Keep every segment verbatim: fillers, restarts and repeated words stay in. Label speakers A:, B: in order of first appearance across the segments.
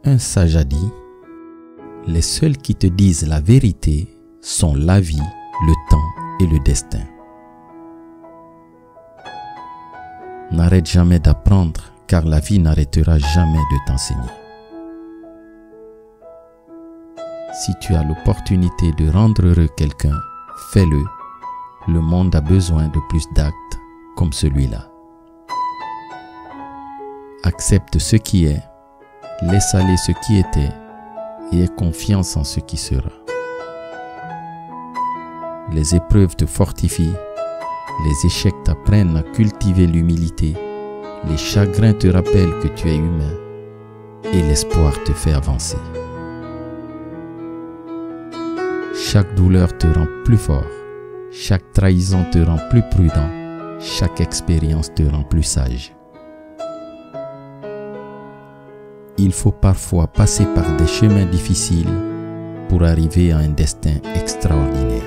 A: Un sage a dit, les seuls qui te disent la vérité sont la vie, le temps et le destin. N'arrête jamais d'apprendre, car la vie n'arrêtera jamais de t'enseigner. Si tu as l'opportunité de rendre heureux quelqu'un, fais-le. Le monde a besoin de plus d'actes comme celui-là. Accepte ce qui est, laisse aller ce qui était et aie confiance en ce qui sera. Les épreuves te fortifient, les échecs t'apprennent à cultiver l'humilité, les chagrins te rappellent que tu es humain et l'espoir te fait avancer. Chaque douleur te rend plus fort, chaque trahison te rend plus prudent, chaque expérience te rend plus sage. Il faut parfois passer par des chemins difficiles pour arriver à un destin extraordinaire.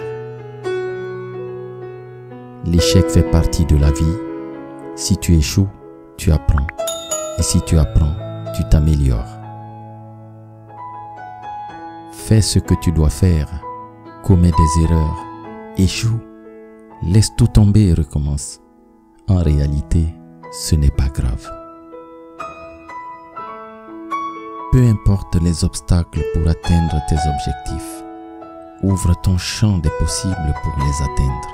A: L'échec fait partie de la vie. Si tu échoues, tu apprends. Et si tu apprends, tu t'améliores. Fais ce que tu dois faire. Commets des erreurs. Échoue. Laisse tout tomber et recommence. En réalité, ce n'est pas grave. Peu importe les obstacles pour atteindre tes objectifs, ouvre ton champ des possibles pour les atteindre.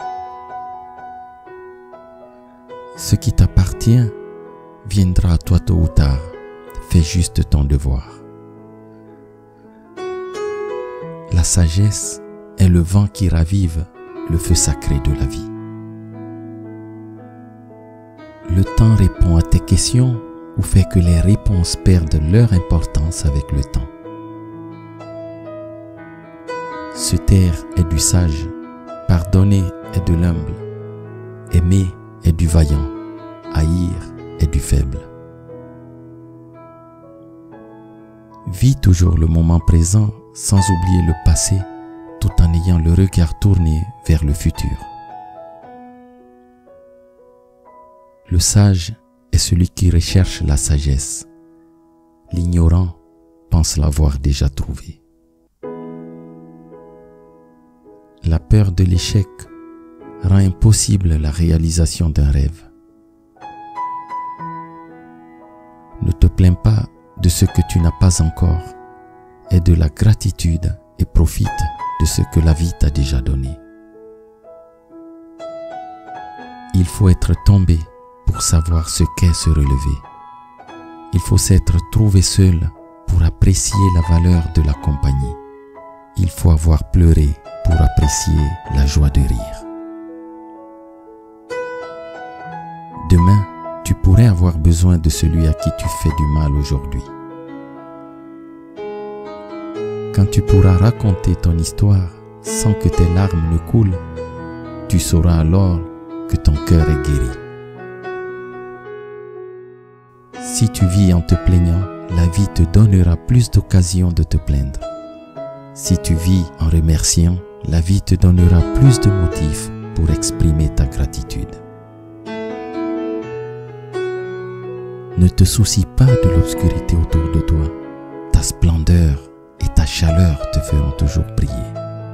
A: Ce qui t'appartient viendra à toi tôt ou tard. Fais juste ton devoir. La sagesse est le vent qui ravive le feu sacré de la vie. Le temps répond à tes questions ou fait que les réponses perdent leur importance avec le temps. Se taire est du sage, pardonner est de l'humble, aimer est du vaillant, haïr est du faible. Vis toujours le moment présent sans oublier le passé, tout en ayant le regard tourné vers le futur. Le sage est celui qui recherche la sagesse. L'ignorant pense l'avoir déjà trouvée. La peur de l'échec rend impossible la réalisation d'un rêve. Ne te plains pas de ce que tu n'as pas encore. Aie de la gratitude et profite de ce que la vie t'a déjà donné. Il faut être tombé pour savoir ce qu'est se relever. Il faut s'être trouvé seul pour apprécier la valeur de la compagnie. Il faut avoir pleuré pour apprécier la joie de rire. Demain, tu pourrais avoir besoin de celui à qui tu fais du mal aujourd'hui. Quand tu pourras raconter ton histoire sans que tes larmes ne coulent, tu sauras alors que ton cœur est guéri. Si tu vis en te plaignant, la vie te donnera plus d'occasions de te plaindre. Si tu vis en remerciant, la vie te donnera plus de motifs pour exprimer ta gratitude. Ne te soucie pas de l'obscurité autour de toi. Ta splendeur et ta chaleur te feront toujours briller.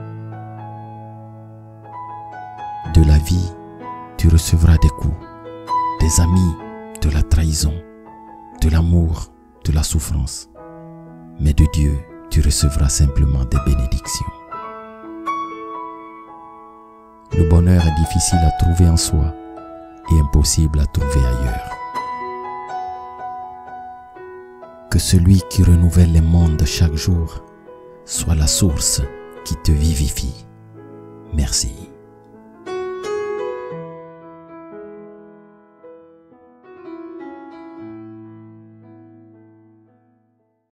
A: De la vie, tu recevras des coups, des amis, de la trahison, de l'amour, de la souffrance. Mais de Dieu, tu recevras simplement des bénédictions. Le bonheur est difficile à trouver en soi et impossible à trouver ailleurs. Que celui qui renouvelle les mondes chaque jour soit la source qui te vivifie. Merci.